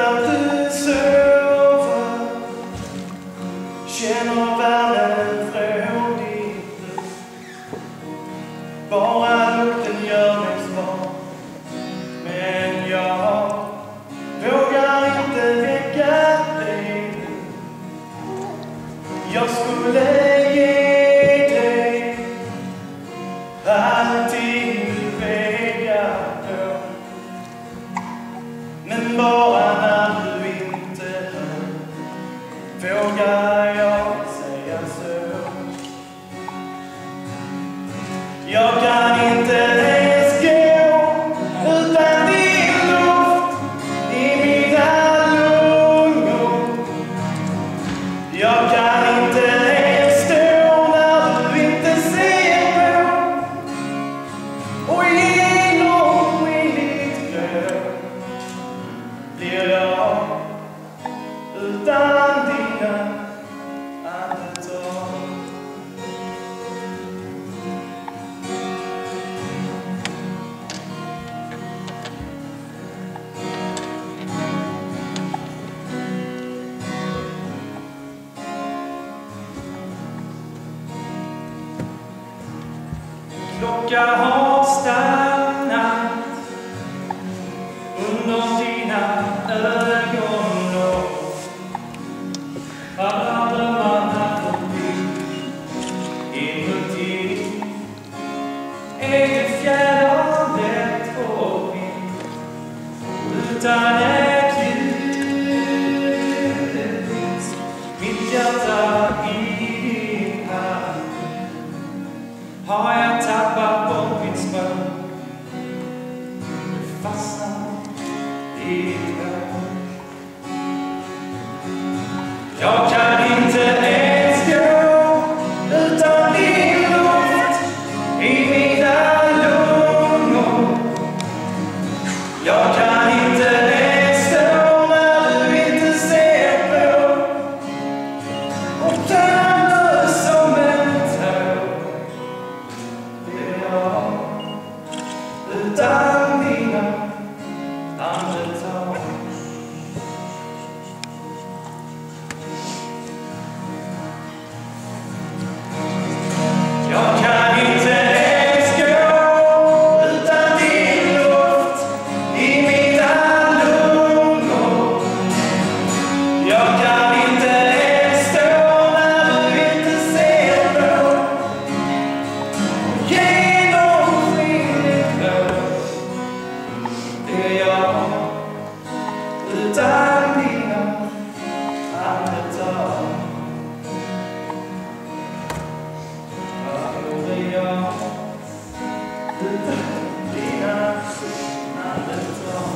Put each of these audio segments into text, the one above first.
Utan du sover, känner värmen från din luft. Bara lukten gör mig svag, men jag vågar inte väcka dig. Jag skulle ge dig allting du vägar på, men bara när du inte hör vågar jag säga så. Jag kan inte ens gå utan din luft i mina lungor. Jag kan inte ens stå när du inte ser på, och genomskinligt grön blir jag utan dina andetag. Klockan har stannat under dina ögon, och alla drömmarna förbi inuti är det fjärrandet och vind utan ett ljud. Mitt hjärta i din hand, har jag tappat bort mitt språk? Du fastnar i ditt ögon. Jag kan inte ens gå utan din luft i mina lungor. Jag kan inte ens stå när du inte ser på, och tandlös som en tår blir jag utan dina andetag. Jag kan inte ens gå utan din luft i mina lungor. Jag kan inte ens stå när du inte ser på, och genomskinligt grön blir jag utan dina andetag. Utan dina andetag.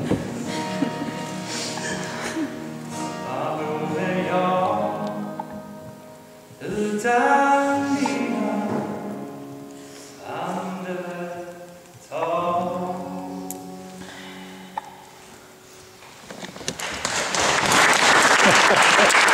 Var vore jag utan dina andetag?